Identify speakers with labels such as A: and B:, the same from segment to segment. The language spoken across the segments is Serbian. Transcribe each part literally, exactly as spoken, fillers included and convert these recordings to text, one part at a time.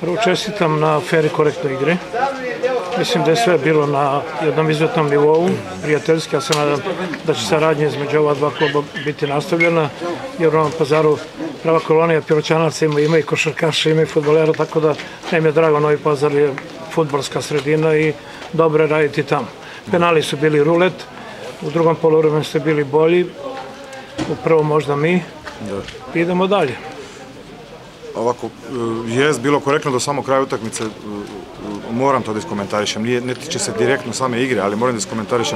A: Prvo čestitam na fer i korektnoj igri. Mislim da je sve bilo na jednom izuzetnom nivou, prijateljski. Ja se nadam da će saradnja između ova dva kluba biti nastavljena, jer u Novom Pazaru prava kolonija Piroćanaca ima, ima i košarkaša, ima i fudbalera, tako da nam je drago, Novi Pazar je fudbalska sredina i dobro je raditi tamo. Penali su bili rulet, u drugom poluvremenu ste bili bolji, u prvom možda mi, idemo dalje.
B: Ovako, je bilo korektno do samog kraja utakmice, moram to da iskomentarišem, ne tiče se direktno same igre, ali moram da iskomentarišem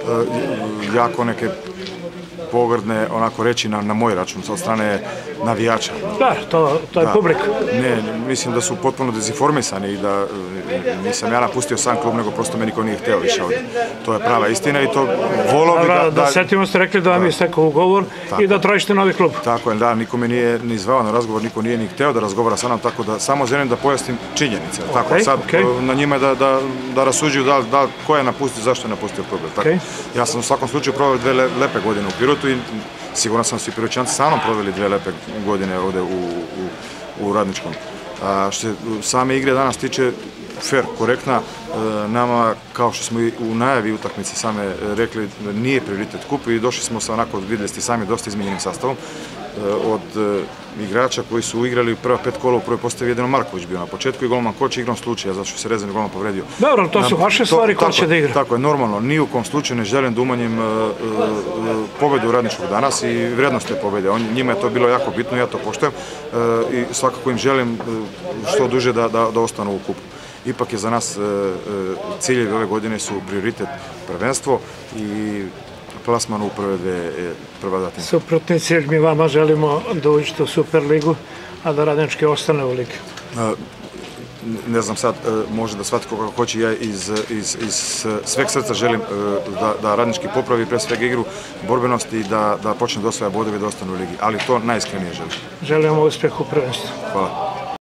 B: jako neke pogrdne, onako reći, na moj račun, od strane navijača.
A: Da, to je publika.
B: Ne, mislim da su potpuno dezinformisani i da nisam ja napustio sam klub, nego prosto me niko nije hteo više ovdje. To je prava istina i to volao bi da...
A: Da setimo ste rekli da vam je istekao ugovor i da tražite novi klub.
B: Tako je, da, niko me nije ni zvao na razgovor, niko nije ni hteo da razgovara sa mnom, tako da samo želim da pojasnim činjenice. Tako, sad na njima je da rasuđuju ko je napustio, zašto je napustio klub. Ja sam u svakom slučaju proveo dve lepe godine u Pirotu i sigurno sam svi Piroćanci sa mnom proveli dve lepe godine ovde u Radničkom. Što se same igre danas tiče, fer, korektna, nama, kao što smo i u najavi utakmice same rekli, nije prioritet kup i došli smo sa, onako, videli ste sami, dosta izmenjenim sastavom. Od igrača koji su igrali prva pet kola u prvoj postavi, jedino Marković bio na početku i golman Koč igrom slučaja, zato što se rezervni golman povredio.
A: Dobro, to su vaše stvari ko će da igra.
B: Tako je, normalno, ni u kom slučaju ne želim da umanjim pobedu Radničkog danas i vrednost te pobede. Njima je to bilo jako bitno, ja to poštujem i svakako im želim što duže da ostanu u kupu. Ipak je za nas ciljevi ove godine su prioritet prvenstvo i plasman u prve dve prva dva tima.
A: Suprotnici, jer mi vama želimo da uđete u Superligu, a da Radnički ostane u ligi.
B: Ne znam sad, može da shvati koga hoće, ja iz sveg srca želim da Radnički popravi pre svega igru, borbenost i da počne da osvaja bodove i da ostane u ligi, ali to najiskrenije želim.
A: Želim vam uspeh u prvenstvu.
B: Hvala.